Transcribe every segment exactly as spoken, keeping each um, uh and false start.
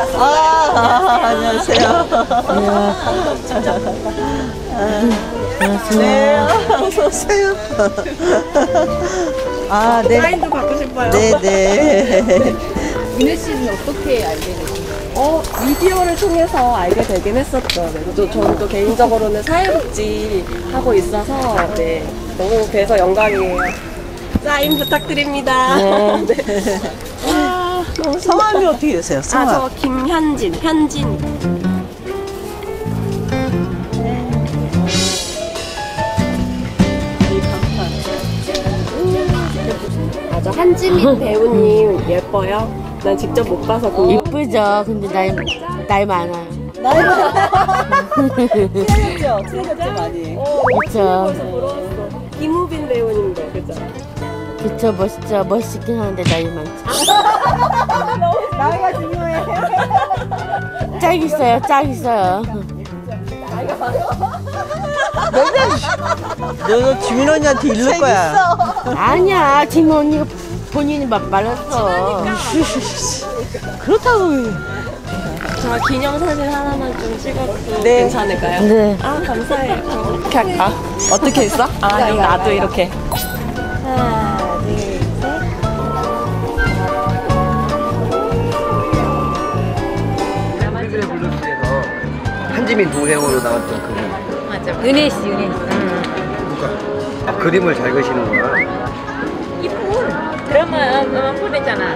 아, 안녕하세요. 네, 어서 오세요. 아, 네. 사인도 받고 싶어요. 네, 네. 민혜 씨는 어떻게 알게 되셨어요? 어, 미디어를 통해서 알게 되긴 했었죠. 네. 또, 저는 또 개인적으로는 사회복지 하고 있어서, 네. 너무 그래서 영광이에요. 사인 부탁드립니다. 네. 네. 와, 너무 성함이 어떻게 되세요? 성함. 아, 저 김현진, 현진. 아, 저 한지민 배우님 예뻐요? 난 직접 못 봐서 궁금. 이쁘죠. 근데 나이 나이 많아요. 나이 친해졌죠? 친해졌죠, 많이. 어, 그쵸. 부러웠어. 김우빈 배우님도 그죠? 그쵸, 멋있죠. 멋있긴 한데 나이 많죠. 나이가 중요해. 짝 있어요. 짝 있어요. 너 지민 언니한테 잃을 거야. 아니야. 지금 언니가 본인이 막 말랐어. 그렇다고. 저 기념사진 하나만 좀 찍어도 네. 괜찮을까요? 네. 아, 감사해요. 이렇게 할까? 어떻게 했어? 아, 이거 나도 이렇게. 하나, 둘, 셋. 우리들의 블루스에서 한지민 동생으로 나왔던 그분. 맞아. 은혜 씨, 은혜 씨. 누가? 아, 그림을 잘 그리시는구나. 이쁜 드라마 음악 보냈잖아.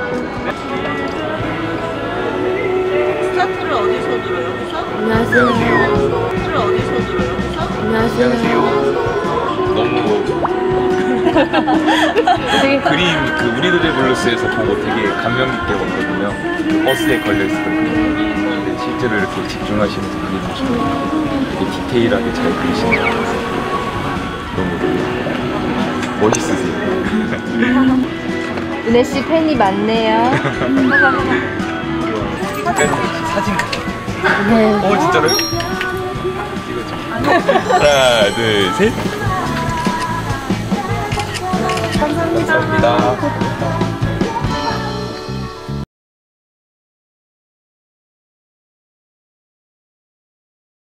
스타트를 어디서 들어요? 여기서? 안녕하세요. 스타트를 어디서 들어요? 여기서? 안녕하세요. 너무 그림 그 우리들의 블루스에서 보고 되게 감명 깊게 봤거든요. 그 버스에 걸려 있었던 그림. 근데 실제로 이렇게 집중하시면서 그림 보시면 되게 디테일하게 잘 그리시는 것 같아서 너무 멋있으세요. 은혜 씨 팬이 많네요. 사진 네. 어 진짜로요? 이거죠. 하나 둘 셋. 감사합니다. 감사합니다.